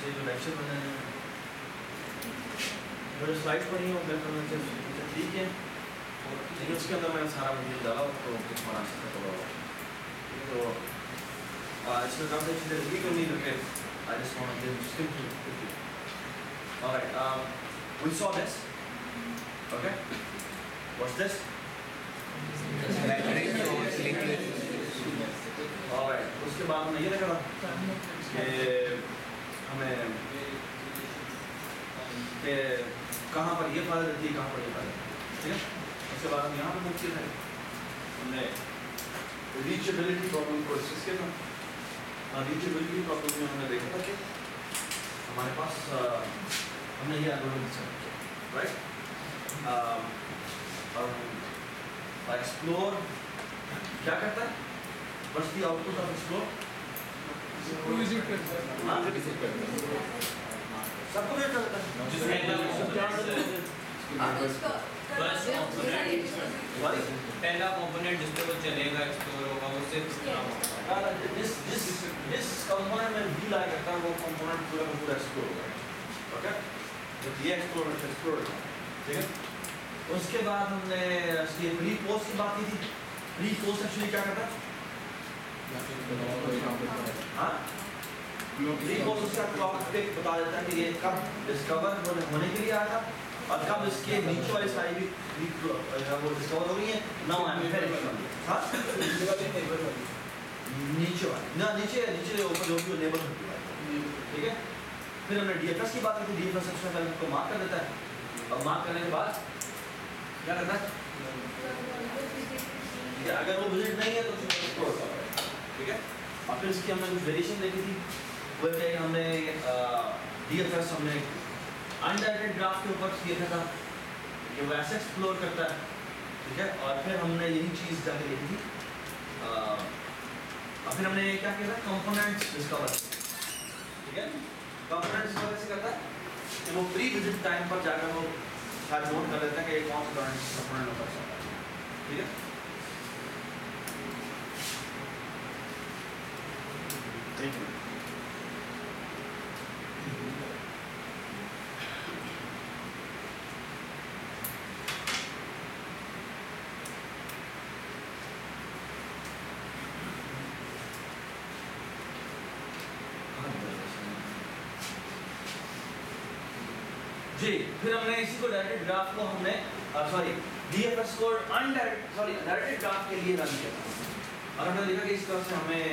से जो लेक्चर बने हैं जो स्लाइड पढ़ी है वो मैं करना चाहिए ठीक है, लेकिन उसके अंदर मैंने सारा मटेरियल डाला तो कुछ बना सकता थोड़ा तो इसमें काफ़ी चीज़ें रिपीट करनी क्योंकि I just want to skip through quickly. All right, we saw this. Okay, what's this? All right, उसके बाद हमने ये देखा था कि हमें कि कहाँ पर ये फायदा देती है, कहाँ पर ये फायदा, ठीक है। उसके बाद हम यहाँ पर मूव किए थे, हमने रीचेबिलिटी प्रॉब्लम को डिस्कस किया था। रीचेबिलिटी प्रॉब्लम में हमने देखा था कि हमारे पास हमने ये एल्गोरिथम डिस्कस किया, राइट। और एक्सप्लोर क्या करता है, बस दी आउटपुट ऑफ एक्सप्लोर सबको विजिट करता है। पहला कंपोनेंट जिस पे वो चलेगा एक्सप्लोर होगा उससे जिस कंपोनेंट में भी लाइक करता है वो कंपोनेंट पूरा का पूरा एक्सप्लोर होगा, ओके। जब ये एक्सप्लोर होगा, ठीक है। उसके बाद हमने प्री पोस्ट की बात की थी। प्री पोस्ट एक्चुअली क्या करता है, हाँ प्री पोस्ट उसका क्लॉक टिक बता देता है कि ये कब डिस्कवर होने के लिए आया था और कब इसके नीचे वाली साइड भी वो डिस्कवर हो रही है। नाउ आई एम वेरी हां नीचे वाली ना नीचे ऊपर जो भी लेबल होती है, ठीक है। फिर हमने डीएफएस की बात की थी। डीएफएस सेक्शन पहले को मार्क कर देता है और मार्क करने के बाद क्या करता है, ठीक है। अगर वो विजिट नहीं है तो फिर एक्सप्लोर करता है, ठीक है। और फिर इसकी हमने कुछ वेरिएशन देखी थी, वो है हमने डीएफएस हमने अनडायरेक्टेड ग्राफ के ऊपर देखा था कि वो ऐसे एक्सप्लोर करता है, ठीक है। और फिर हमने यही चीज़ जाके देखी थी और फिर हमने क्या किया था, कंपोनेंट्स डिस्कवर, ठीक है। कंपोनेंट्स डिस्कवर से करता है कि वो प्री विजिट टाइम पर जाकर वो शायद नोट कर लेता है कि कौन सा कंपोनेंट नंबर है, ठीक है। Thank you. जी फिर हमने इसी को डायरेक्टेड ग्राफ को हमने डीएफएस को डायरेक्टेड ग्राफ के लिए रन किया और हमने देखा कि इस तरह से हमें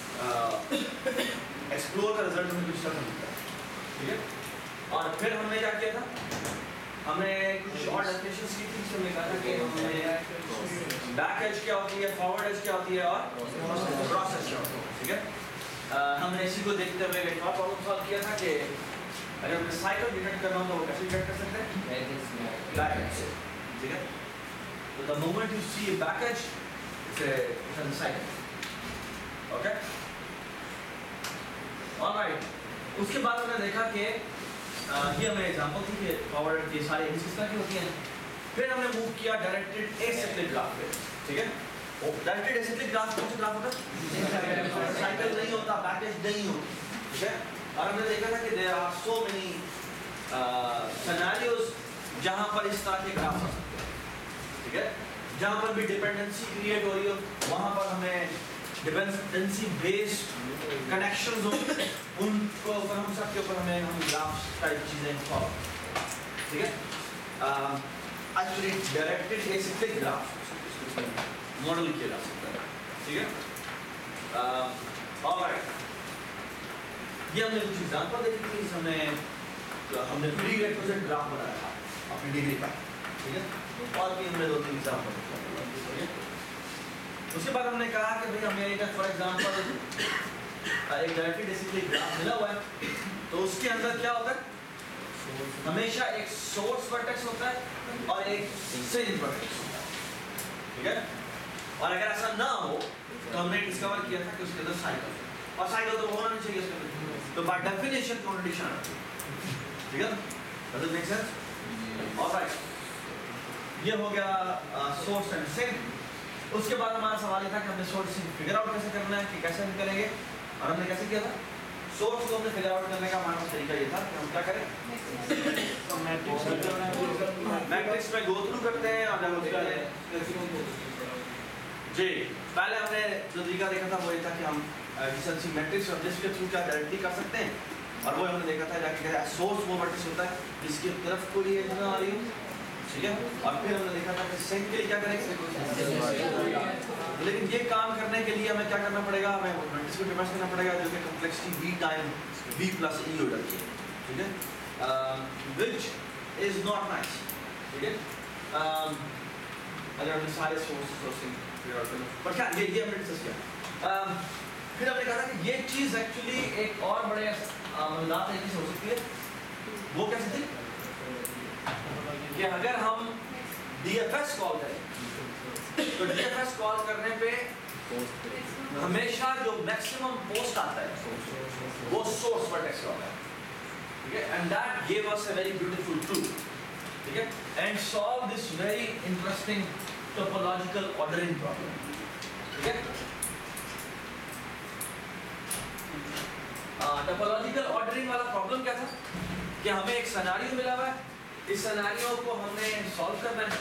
एक्सप्लोर का रिजल्ट हमें कुछ तरह मिलता है, ठीक है। और फिर हमने क्या किया था, हमने कुछ और डेफिनेशंस की थी जिसमें कहा था कि हमें बैक एज क्या होती है, फॉरवर्ड एज क्या होती है और क्रॉस एज क्या होती है, ठीक है। हमने इसी को देखते हुए एक और प्रॉब्लम सॉल्व किया था कि अगर मैं साइकिल डिटेक्ट करना हो तो वो कैसे डिटेक्ट कर सकते हैं, बैक एज से, ठीक है। तो the moment you see a back edge it's a cycle, okay. Alright, उसके बाद हमने देखा कि ये हमें एग्जांपल थी कि फॉरवर्ड की सारी एजेस की होती हैं। फिर हमने मूव किया डायरेक्टेड एसाइक्लिक ग्राफ पे, ठीक है। डायरेक्टेड एसाइक्लिक ग्राफ कौन सा ग्राफ होता है, साइकिल नहीं होता, बैक एज नहीं होती, ठीक है। और हमने देखा था कि there are so many scenarios जहां पर इस तरह के ग्राफ आ सकते हैं, ठीक है। जहां पर भी डिपेंडेंसी क्रिएट हो रही हो वहां पर हमें डिपेंडेंसी बेस्ड कनेक्शंस हो उनको ऊपर हम सबके ऊपर हम ग्राफ टाइप चीजें सॉल्व, ठीक है। Actually directed acyclic graph model किया जा सकता है, ठीक है। ऑलराइट, ये हमने कुछ एग्जांपल देखी थी, हमने प्री रिक्विजिट ग्राफ बनाया था अपनी डिग्री का, ठीक है। और भी हमने 2-3 एग्जांपल, ठीक है। उसके बाद हमने कहा कि भाई हमें एक फॉर एग्जांपल एक डायरेक्टेड एसाइक्लिक ग्राफ मिला हुआ है तो उसके अंदर क्या होता है, हमेशा एक सोर्स वर्टेक्स होता है और एक सेंड वर्टेक्स होता है, ठीक है। और अगर ऐसा ना हो तो हमने डिस्कवर किया था कि उसके अंदर साइकिल और साइकिल तो होना नहीं चाहिए उसके अंदर, तो बाय डेफिनेशन कंट्राडिक्शन आती है, ठीक है। Does it make sense? Alright, ये हो गया सोर्स एंड सिंक। उसके बाद हमारा सवाल ये था कि हमने सोर्स सिंक फिगर आउट कैसे करना है, कि कैसे हम करेंगे, और हमने कैसे किया था, सोर्स को हमने फिगर आउट करने का हमारे पास तरीका ये था कि हम क्या करें, मैट्रिक्स में गो थ्रू करते हैं और जब उसका जी पहले हमने जो तरीका देखा था वो ये था कि हम एडिशनल मैट्रिक्स और जिसके थ्रू क्या डायरेक्टली कर सकते हैं, और वो हमने देखा था जाके सोर्स वो मैट्रिक्स होता है जिसकी तरफ कोई एज ना आ रही हो, ठीक है। और फिर हमने देखा था कि सेक के लिए क्या करेंगे, लेकिन ये काम करने के लिए हमें क्या करना पड़ेगा, हमें मैट्रिक्स को डिफाइन करना पड़ेगा जो कि complexity v time v plus e order की, ठीक है, व्हिच इज नॉट नाइस, ठीक है। अगर हमने सारे सोर्सेस फिगर आउट करना, पर क्या ये हमने डिस्कस किया। फिर हमने कहा था कि ये चीज एक्चुअली एक और बड़े मजेदार तरीके से हो सकती है, वो कैसे थी कि अगर हम DFS कॉल करें तो DFS कॉल करने पे हमेशा जो मैक्सिमम पोस्ट आता है वो सोर्स वर्टेक्स का होता है, ठीक है, and that give us a very beautiful truth, ठीक है, and solve this very interesting topological ordering problem, ठीक है। टोपोलॉजिकल ऑर्डरिंग वाला प्रॉब्लम क्या था कि हमें एक सिनेरियो मिला हुआ है, इस सिनेरियो को हमने सॉल्व करना है,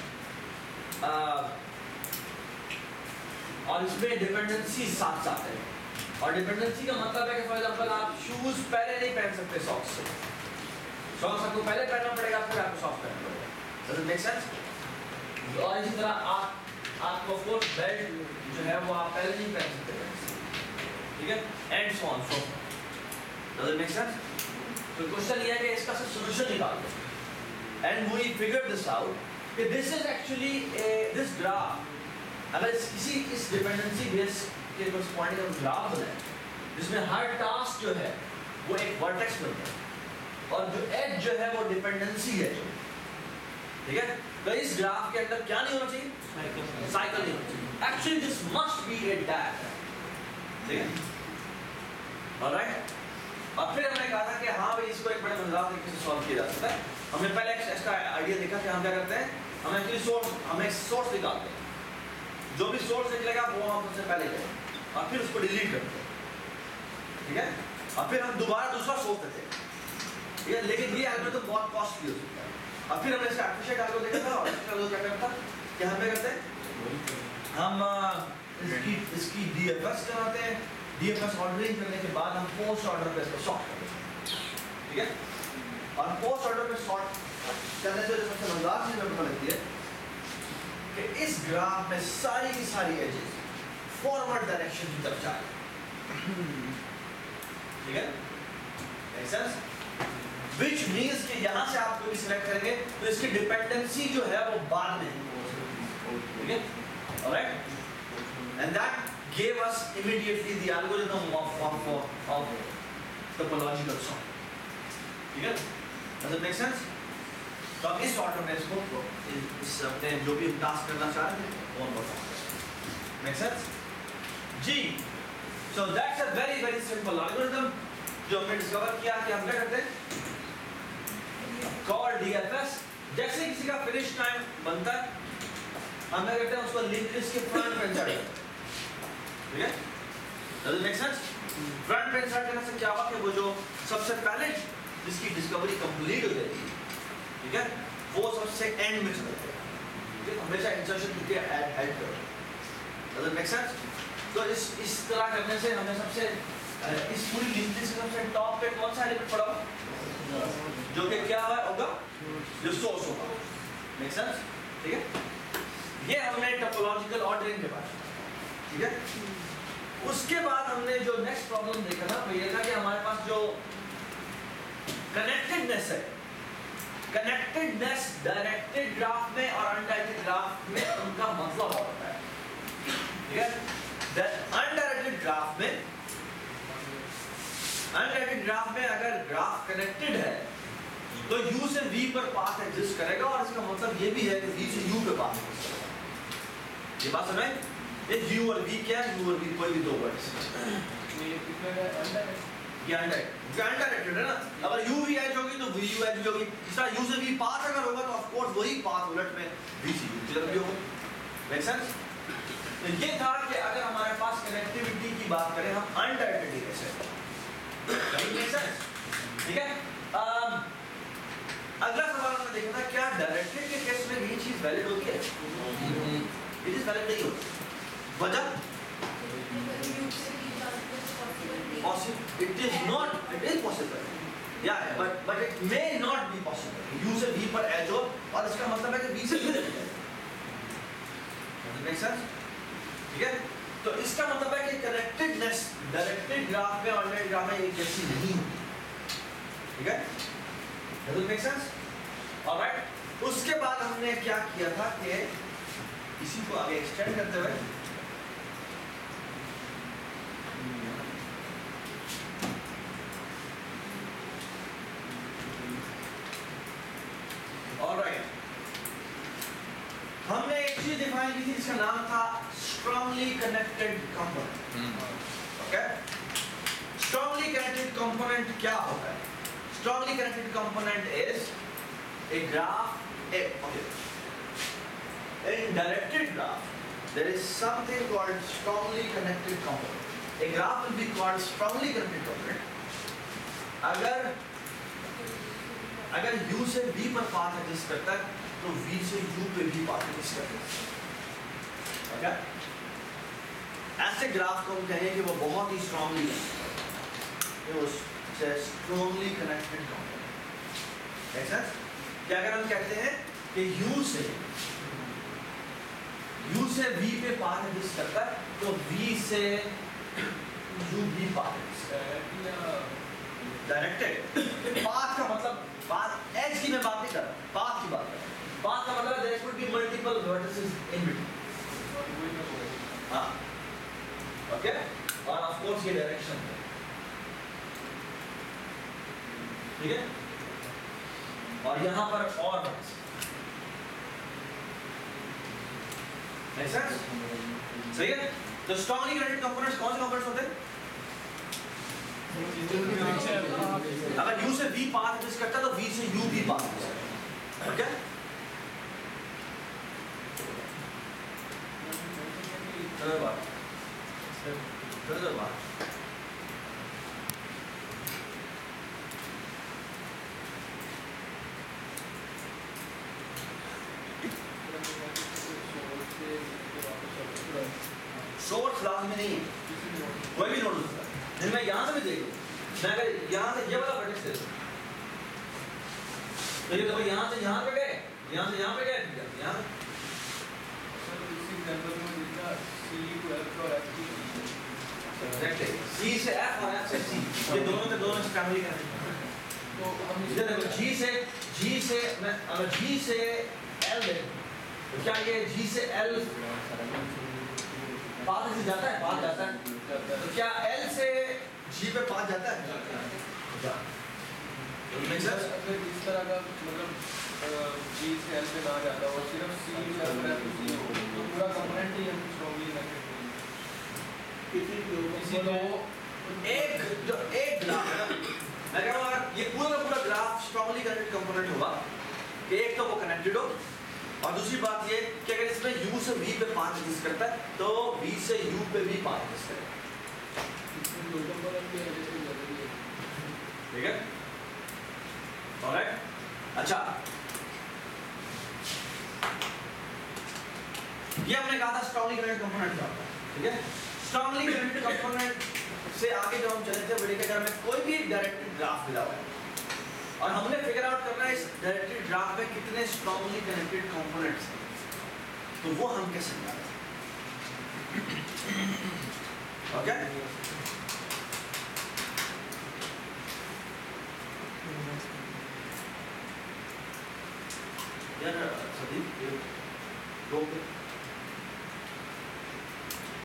और इसमें डिपेंडेंसी साथ साथ है, और डिपेंडेंसी का मतलब है कि फॉर एग्जांपल आप शूज पहले नहीं पहन सकते सॉक्स से, सॉक्स आपको पहले पहनना पड़ेगा फिर आपको सॉक्स पहनना पड़ेगा, डज इट मेक सेंस। और इसी तरह आपको ऑफ कोर्स बेल्ट जो है वो आप पहले नहीं पहन सकते, ठीक है, and so on so does it make sense. तो क्वेश्चन ये है कि इसका सॉल्यूशन निकाल दो, and we figured this out कि this is actually this graph, अगर इस डिपेंडेंसी बेस के कॉरस्पॉन्डिंग हम ग्राफ बनाएं जिसमें हर टास्क जो है वो एक वर्टेक्स बनता है और जो एज जो है वो डिपेंडेंसी है, ठीक है। तो इस ग्राफ के अंदर क्या नहीं होना चाहिए, साइकिल नहीं होना चाहिए, actually this must be a diagram, ठीक है, ऑलराइट। और फिर हमने कहा था कि हाँ भाई इसको एक बड़े मजेदार तरीके से सॉल्व किया जा सकता है। हमने पहले इसका आइडिया देखा कि हम क्या करते हैं, हम एक्चुअली सोर्स निकालते हैं, जो भी सोर्स निकलेगा वो हम सबसे पहले करें और फिर उसको डिलीट करते हैं, ठीक है, और फिर हम दोबारा दूसरा सोर्स देते हैं, ठीक है, लेकिन ये एल्गोरिथम बहुत कॉस्टली हो सकता है। और फिर हमने इसका एफिशिएंट एल्गोरिथम देखा था, और इसका क्या करता है कि हम क्या करते हैं, हम इसकी DFS कराते हैं, DFS ऑर्डरिंग करने के बाद हम पोस्ट ऑर्डर पे इसको सॉर्ट करते हैं, ठीक है, और पोस्ट ऑर्डर पे सॉर्ट करने से जो सबसे मजेदार चीज हमें पता लगती है कि इस ग्राफ में सारी की सारी एजेस फॉरवर्ड डायरेक्शन की तरफ जा रही है, ठीक है, मेक सेंस, व्हिच मींस कि यहां से आप कोई भी सिलेक्ट करेंगे तो इसकी डिपेंडेंसी जो है वो बाद में, ठीक है, alright, and that gave us immediately the algorithm of topological sort, ठीक है, does it make sense। तो अब इस ऑर्डर में इसको इस अपने जो भी टास्क करना चाह रहे हैं वो हम मेक सेंस जी। So that's a very very simple algorithm जो हमने डिस्कवर किया कि हम क्या करते हैं, कॉल DFS, जैसे किसी का फिनिश टाइम बनता है हम क्या करते हैं उसको लिंक लिस्ट के फ्रंट पे इंसर्ट करते हैं, ठीक है, does it make sense। Front पे इंसर्ट करने से क्या होगा कि वो जो सबसे पहले जिसकी डिस्कवरी कंप्लीट हो जाएगी, ठीक है, वो सबसे एंड में चला जाएगा, ठीक है, हमेशा इंसर्शन करके ऐड करो, does it make sense। तो इस तरह करने से हमें सबसे इस पूरी लिस्ट के सबसे टॉप पे कौन सा एलिमेंट पड़ा होगा, जो कि क्या होगा, जो सोर्स होगा, मेक सेंस, ठीक है। ये हमने टोपोलॉजिकल ऑर्डरिंग के बारे में, ठीक है। उसके बाद हमने जो नेक्स्ट प्रॉब्लम देखा था वो ये था कि हमारे पास जो कनेक्टेडनेस है, कनेक्टेडनेस डायरेक्टेड ग्राफ में और अनडायरेक्टेड ग्राफ में उनका मतलब होता है, ठीक है। अनडायरेक्टेड ग्राफ में अगर ग्राफ कनेक्टेड है तो u से v पर पाथ एग्जिस्ट करेगा, और इसका मतलब ये भी है कि v से u पे पाथ एग्जिस्ट करेगा, ये बात समझ। ये u और v क्या है, u और v कोई भी दो वर्ड्स, ये अनडायरेक्टेड है ना, अगर u v एज होगी तो v u एज भी होगी, इसका u से v पाथ अगर होगा तो ऑफ कोर्स वही पाथ उलट में v से u की तरफ भी होगा, मेक सेंस। तो ये था कि अगर हमारे पास कनेक्टिविटी की बात करें हम अनडायरेक्टेड से कहीं सेंस? ठीक है। अगला सवाल हमने देखा था, क्या डायरेक्टेड के केस में ये चीज वैलिड होती है? इट इज वैलिड नहीं होती। वजह? It is not, it is possible, yeah, but it may not be possible. U से V पर edge हो और इसका मतलब है कि V से V तक है। Does it make sense? ठीक है? तो इसका मतलब है कि connectedness डायरेक्टेड ग्राफ में और ऑर्डिनरी ग्राफ में एक जैसी नहीं होती। ठीक है? Does it make sense? Alright. उसके बाद हमने क्या किया था कि इसी को आगे एक्सटेंड करते हुए Alright. हमने एक चीज डिफाइन की थी जिसका नाम था strongly connected component. Okay? Strongly connected component क्या होता है? Strongly connected component is a graph. Okay. In directed graph, there is something called strongly connected component. A graph will be called strongly connected component. अगर U से V पर path adjust करता है तो V से U पे भी path adjust करता है। ओके? ऐसे ग्राफ को हम कहेंगे कि वो बहुत ही स्ट्रांगली कनेक्टेड कंपोनेंट। ऐसा क्या अगर हम कहते हैं कि U से V पे पाथ एडजस्ट करता है तो V से U भी पाथ एडजस्ट करेगा। डायरेक्टेड पाथ का मतलब पाथ एज की मैं बात नहीं कर रहा, पाथ की बात कर रहा हूं। पाथ का मतलब there could be multiple vertices in between. हाँ, ओके, और ऑफ कोर्स ये डायरेक्शन है। ठीक है, और यहाँ पर और ऐसा सही है। तो स्ट्रांगली कनेक्टेड कंपोनेंट्स कौन से कंपोनेंट्स होते हैं? अगर U से V पाथ एडजस्ट करता है तो V से U भी पाथ एडजस्ट करता है। ओके? चलो बात सोर्स लाजमी नहीं है, कोई भी नोट हो सकता है। मैं यहाँ से भी देख लूँ, मैं अगर यहाँ से ये वाला वर्टेक्स ले लूँ तो ये देखो यहाँ से यहाँ पे गए, यहाँ से यहाँ पे गए, यहाँ C से F और F से C, ये दोनों के दोनों फैमिली का है। तो हम इधर देखो G से मैं अगर G से L ले तो क्या ये G से L पाथ से जाता है? पाथ जाता है। तो क्या L से G पे पाथ जाता है? अगर इस तरह का मतलब G से L पे ना जाता और सिर्फ C से L पे तो पूरा कंपोनेंट ही हम स्ट्रांगली कनेक्टेड किसी को एक ग्राफ है ना, मैं कह रहा हूँ ये पूरा ग्राफ स्ट्रांगली कनेक्टेड कंपोनेंट होगा कि एक तो वो कनेक्टेड हो और दूसरी बात ये कि अगर इसमें U से V पे पाथ एडजस्ट करता है तो V से U पे भी पाथ एडजस्ट करेगा। ठीक है? ऑलराइट, अच्छा ये हमने कहा था स्ट्रांगली कनेक्टेड कंपोनेंट क्या होता है। ठीक है, स्ट्रांगली कनेक्टेड कंपोनेंट से आगे जब हम चले थे बड़े के में कोई भी डायरेक्टेड ग्राफ मिला हुआ है और हमने फिगर आउट करना है इस डायरेक्टेड ग्राफ में कितने स्ट्रांगली कनेक्टेड कंपोनेंट्स हैं, तो वो हम कैसे निकालें? ओके, यार सदीप